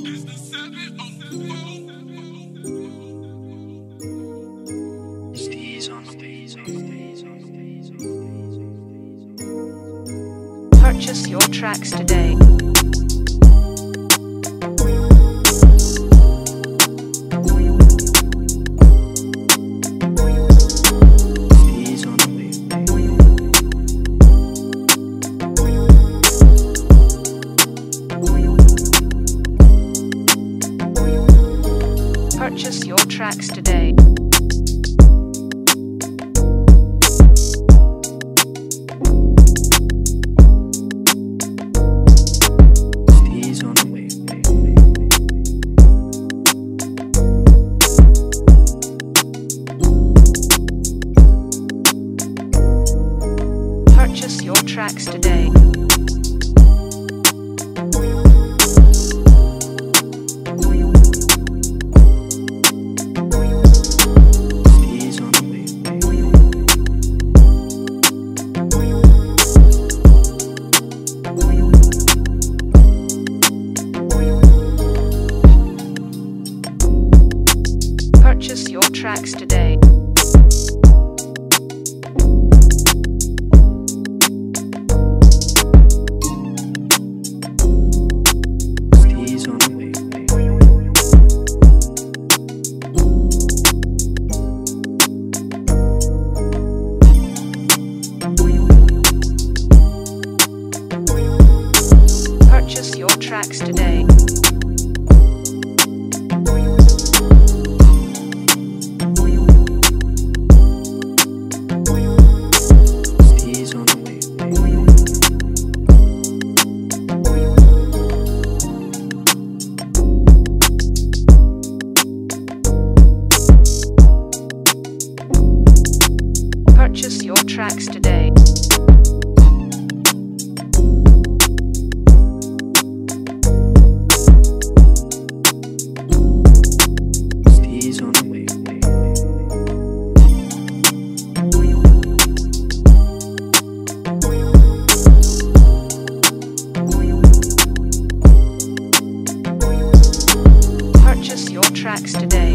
Steeze on the beat. Purchase your tracks today. Purchase your tracks today. Steeze on the way. Purchase your tracks today. Purchase your tracks today. Steeze on the way. Purchase your tracks today. Steeze on the way. Purchase your tracks today. Steeze on the way. Purchase your tracks today.